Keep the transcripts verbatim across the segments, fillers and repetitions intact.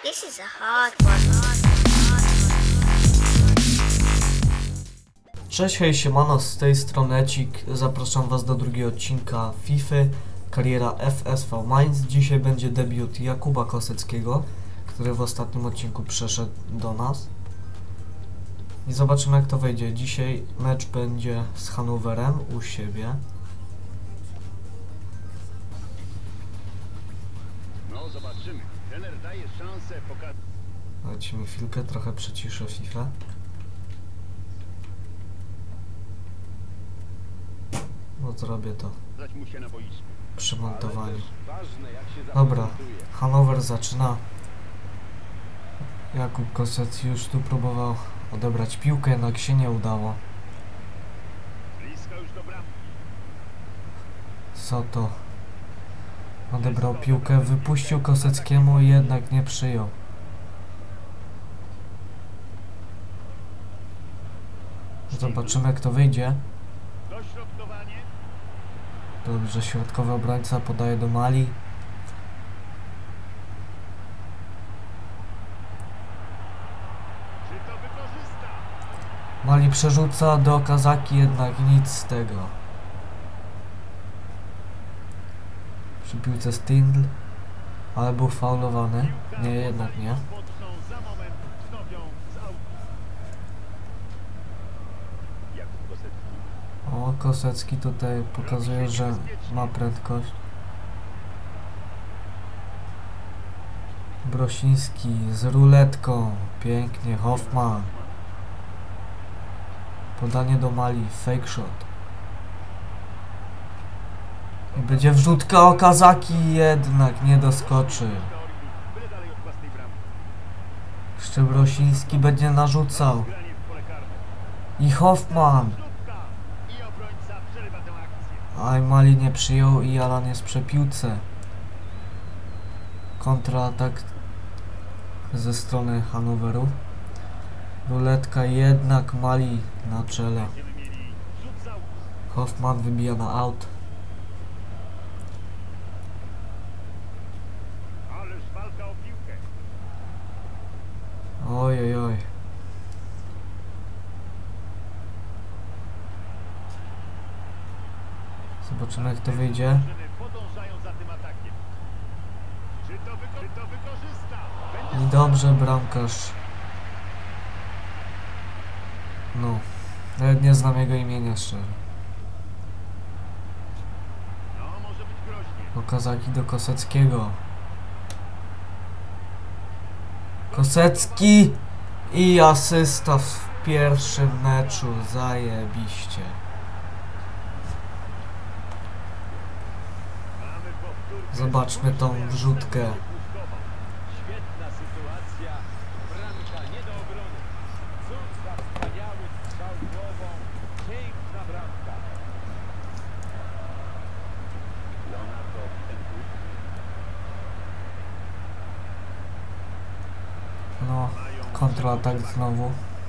This is a hard one. Cześć, hej, siemano, z tej strony Ecik. Zapraszam was do drugiego odcinka FIFA, kariera F S V Mainz. Dzisiaj będzie debiut Jakuba Koseckiego, który w ostatnim odcinku przeszedł do nas. I zobaczymy, jak to wejdzie. Dzisiaj mecz będzie z Hannoverem u siebie. No zobaczymy. Trener daje szansę pokazać. Dajcie mi chwilkę, trochę przyciszę FIFA. No zrobię to mu się na boisku. przy montowaniu. Ważne, jak się Dobra, zaprezentuje. Hannover zaczyna. Jakub Kosecki już tu próbował odebrać piłkę, jednak się nie udało. Blisko już do bramki. Soto odebrał piłkę, wypuścił Koseckiemu i jednak nie przyjął. Zobaczymy, jak to wyjdzie. Dośrodkowanie. Dobrze, środkowy obrońca podaje do Mali. Czy to wykorzysta? Mali przerzuca do Okazaki, jednak nic z tego. Przy piłce Stindl, ale był faulowany. Nie, jednak nie. Poczną za moment wznowią z autu. Jakub Kosecki. O, Kosecki tutaj pokazuje, że ma prędkość. Brosiński z ruletką. Pięknie, Hoffman. Podanie do Mali, fake shot. I będzie wrzutka, Okazaki jednak nie doskoczy. Byle dalej od własnej bramki. Jeszcze Brosiński będzie narzucał. Granie w pole karne. I Hoffman. Rzutka. I obrońca przerywa tę akcję. Aj, Mali nie przyjął i Alan jest przy piłce. Kontratak ze strony Hannoveru. Ruletka, jednak Mali na czele. Będziemy mieli rzut z autu. Hoffman wybija na aut. Ależ walka o piłkę. Oj, oj, oj. Zobaczymy, jak to wyjdzie. Drużyny podążają za tym atakiem. Czy to, wyko czy to wykorzysta? Będzie I dobrze, bramkarz. No, nawet nie znam jego imienia, szczerze. No, może być groźnie. Okazaki do Koseckiego. Kosecki i asysta w pierwszym meczu. Zajebiście. Mamy powtórkę. Zobaczmy tą wrzutkę. Świetna sytuacja. Bramka nie do obrony. Cud za wspaniały strzał głową. Piękna bramka. Leonardo Bittencourt. No, kontratak znowu.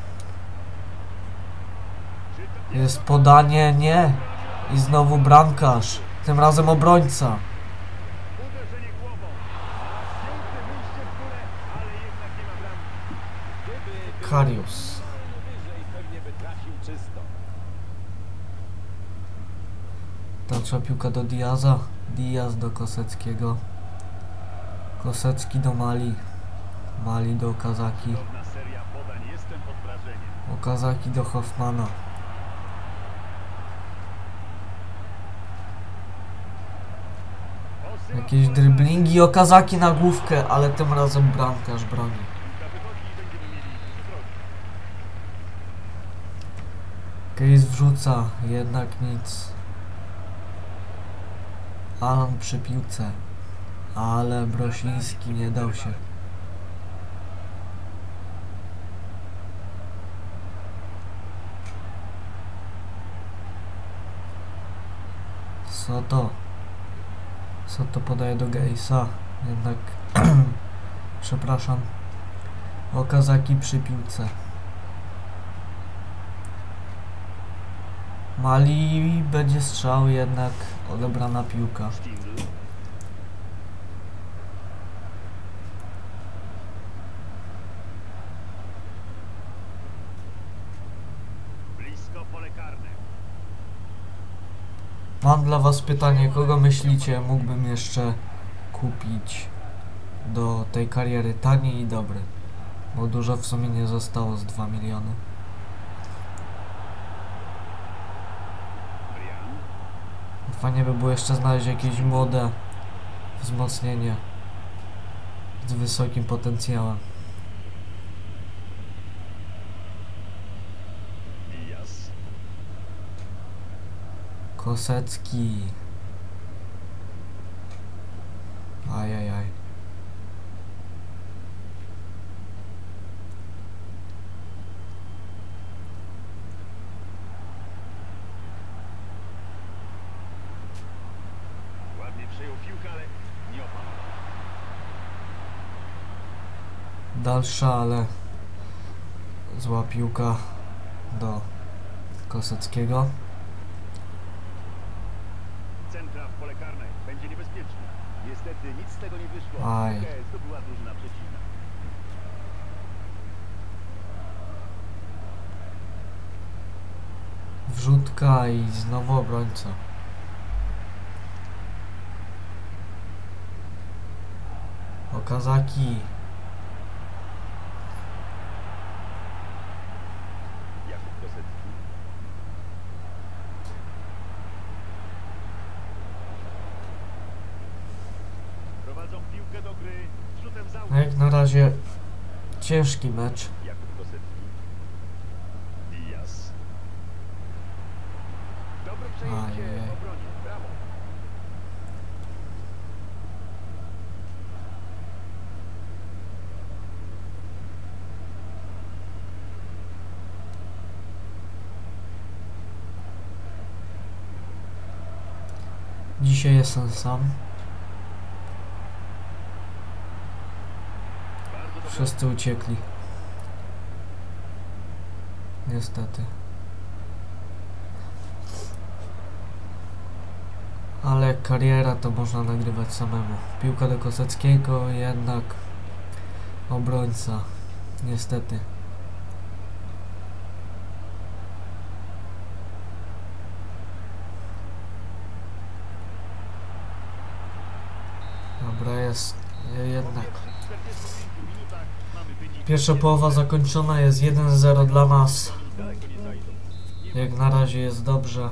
Jest podanie, nie. I znowu bramkarz. Tym razem obrońca. Uderzenie głową. Piękne wyjście w górę, ale jednak nie ma bramki. Gdyby Karius. wyżej, pewnie by trafił czysto. Dalsza piłka do Diaza. Diaz do Koseckiego. Kosecki do Mali. Mali do Okazaki. Cudowna seria podań. Jestem pod wrażeniem. Okazaki do Hoffmana. Posyła Jakieś pole driblingi, Okazaki na główkę, ale tym razem bramkarz broni. karne. Piłka wychodzi i będziemy mieli rzut rożny. Case wrzuca, jednak nic. Alan przy piłce. Ale Brosiński nie dał się. Soto. Soto podaje do Geisa. Jednak przepraszam. Okazaki przy piłce. Mali będzie strzał, jednak odebrana piłka. Stindl. Mam dla was pytanie, kogo myślicie mógłbym jeszcze kupić do tej kariery tani i dobry? Bo dużo w sumie nie zostało z dwa miliony. Fajnie by było jeszcze znaleźć jakieś młode wzmocnienie z wysokim potencjałem. Diaz. Kosecki. Ajajaj. Ładnie przejął piłkę, ale nie opanował. Dalsza, ale zła piłka do Koseckiego. Centra w pole karne. Będzie niebezpieczny. Niestety nic z tego nie wyszło. Aj. Piłkę zdobyła drużyna przeciwna. Wrzutka i znowu obrońca. Okazaki. Jakub Kosecki. Prowadzą piłkę do gry. Rzutem za No jak na razie ciężki mecz. Jakub Kosecki. Diaz. Dobre przejęcie Ajej. w obronie. Brawo. Dzisiaj jestem sam. Bardzo dobrze. Wszyscy uciekli. Niestety. Ale kariera to można nagrywać samemu. Piłka do Koseckiego, jednak obrońca. Niestety. Dobra, jest jednak. W czterdziestu pięciu minutach mamy wynik. Pierwsza połowa zakończona, jest jeden zero dla nas. Daleko nie zajdą. Jak na razie jest dobrze.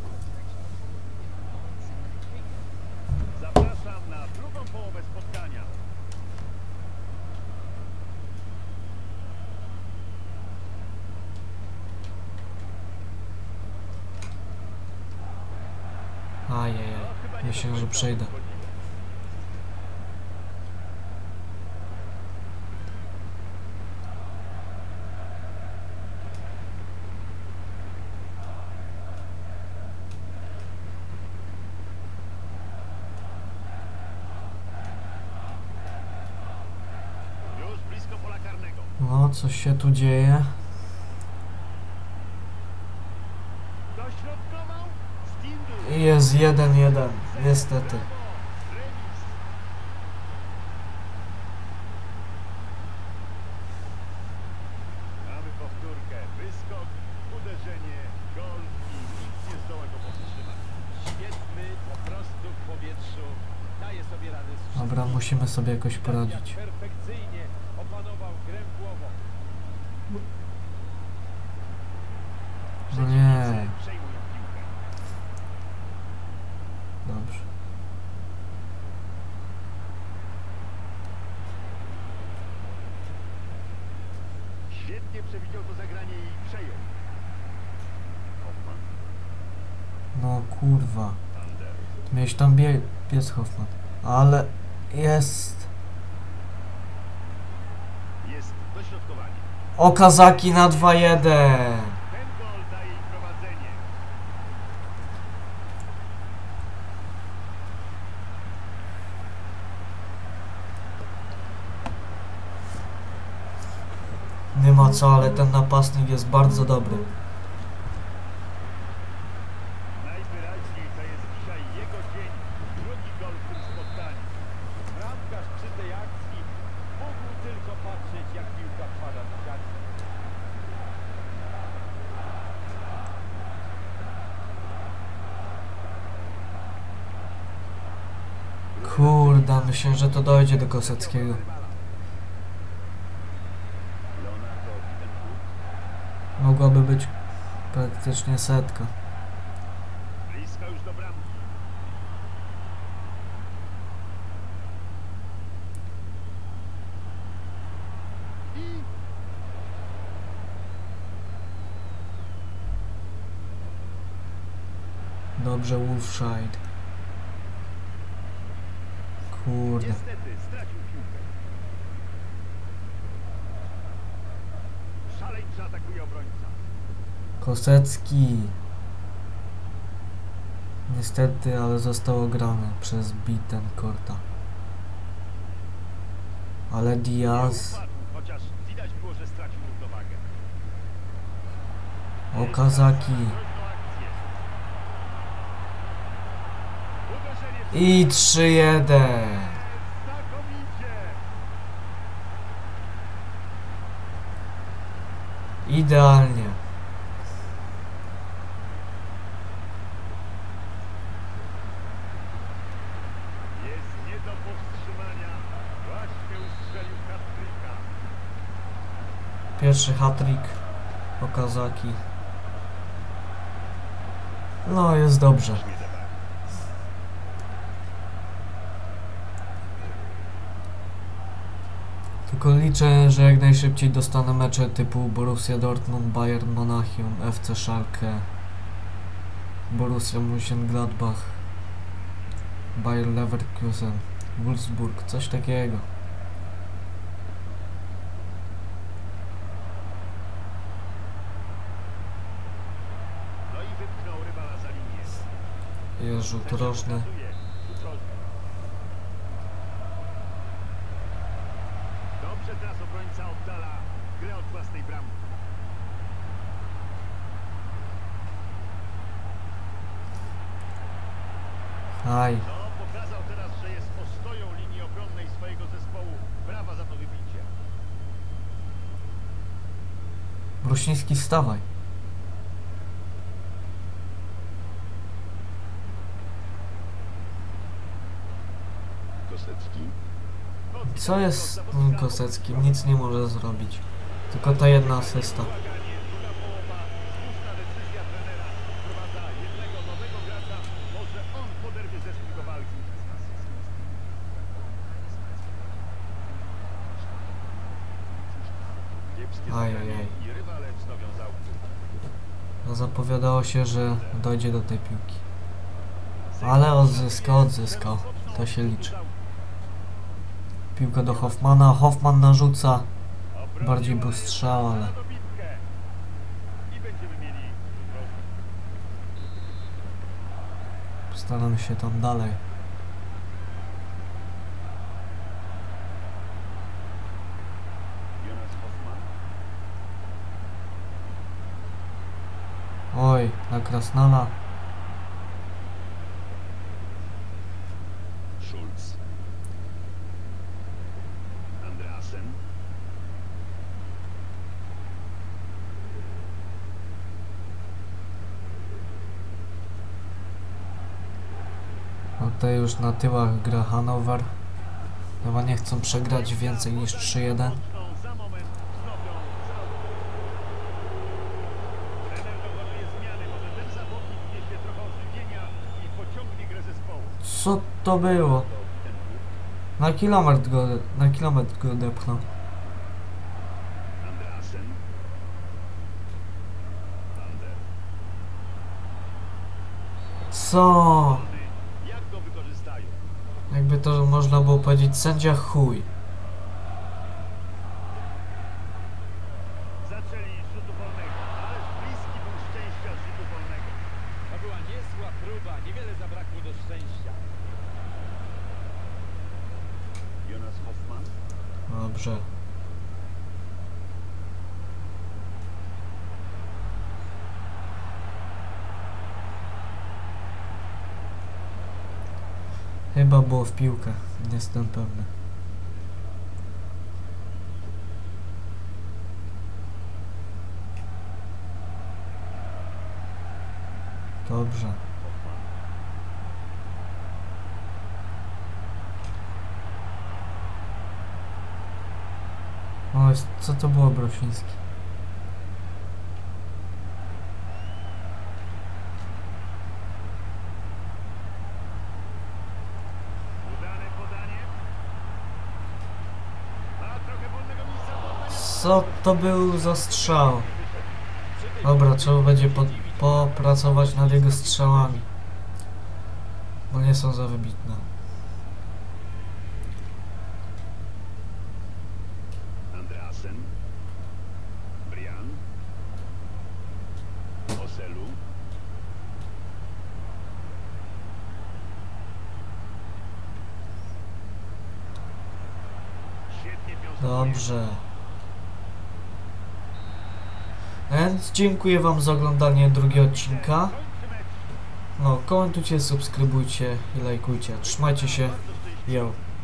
Zapraszam na drugą połowę spotkania. Ajajaj, myślę, że przejdę. Już blisko pola karnego. No, coś się tu dzieje. Dośrodkował. Stindu. Jest jeden jeden, niestety. Remis. Mamy powtórkę. Wyskok, uderzenie, gol i nikt nie zdoła go powstrzymać. Świetny, po prostu w powietrzu. Daje sobie radę z wszystkim. Dobra, musimy sobie jakoś Widać, poradzić. jak perfekcyjnie opanował grę głową. No nie, Przejmują piłkę. dobrze. Świetnie przewidział to zagranie i przejął. Hoffman. No kurwa. Ander. Miałeś tam bie pies Hoffman. Ale jest. Jest dośrodkowanie. Okazaki na dwa jeden. Ten gol daje im prowadzenie. Nie ma co, ale ten napastnik jest bardzo dobry. Najwyraźniej to jest dzisiaj jego dzień. Drugi gol w tym spotkaniu. Bramkarz przy tej akcji mógł tylko patrzeć, jak piłka wpada do siatki. Kurde, myślę, że to dojdzie do Koseckiego. Leonardo Bittencourt. Mogłaby być praktycznie setka. Blisko już do bramki. I Dobrze, Wolfscheid. Kurde. niestety stracił piłkę. Szaleńczo atakuje obrońca. Kosecki. Niestety, ale został ograny przez Bittencourta. Ale Nie Diaz, upadł, chociaż widać było, że stracił równowagę. Okazaki Groźną akcję. Uderzenie w i trzy jeden. znakomicie. Idealnie. Jest nie do powstrzymania. Właśnie ustrzelił hat-tricka. Pierwszy hat-trick Okazaki. No, jest dobrze. Tylko liczę, że jak najszybciej dostanę mecze typu Borussia Dortmund, Bayern Monachium, F C Schalke, Borussia Mönchengladbach, Bayer Leverkusen, Wolfsburg, coś takiego. No i wypchnął rywala za linię. Jest rzut rożny. Pokazuje. Rzut rożny. Dobrze teraz obrońca oddala grę od własnej bramki. Aj, No, pokazał teraz, że jest ostoją linii obronnej swojego zespołu. Brawa za to wybicie. Brusiński, wstawaj. Kosecki. Co jest z tym Koseckim? Nic nie może zrobić. Tylko ta jedna asysta. Druga połowa, słuszna decyzja trenera. Wprowadza jednego nowego gracza. Może on poderwie zespół do walki. Kiepskie Ajajaj. zagranie i rywale wznowią załóg. No, zapowiadało się, że dojdzie do tej piłki. Ale odzyskał, odzyskał. To się liczy. Piłka do Hoffmana. Hoffman narzuca. Bardziej był strzał, ale... I będziemy mieli Postaramy się tam dalej. Jonas Hoffman. Oj, na Krasnala. Schulz. Andreasen. No tutaj już na tyłach gra Hannover. Chyba nie chcą przegrać więcej niż trzy jeden. Mocną za moment wznowią załóg. Trener dokonuje zmiany. Może ten zawodnik wniesie trochę ożywienia i pociągnie grę zespołu. Co to było? Na kilometr go, na kilometr go depchnął. Andreasen. Lander. Co? Jak go wykorzystają? Jakby to można było powiedzieć, sędzia chuj. Zaczęli z rzutu wolnego, ależ bliski był szczęścia z rzutu wolnego. To była niezła próba, niewiele zabrakło do szczęścia. Jonas Hoffman. Dobrze. Chyba było w piłkę, nie jestem pewny. Dobrze. O, co to było, Brosiński? Udane podanie. A trochę wolnego miejsca do oddania. Co to był za strzał? Dobra, trzeba będzie po, popracować nad jego strzałami. Bo nie są za wybitne. Andreasen. Brian. Oselu. Świetnie piąstkuje. Dobrze. Więc dziękuję wam za oglądanie drugiego odcinka. Kończy mecz. No, komentujcie, subskrybujcie i lajkujcie. Trzymajcie się. Bardzo szczęśliwy. Yo.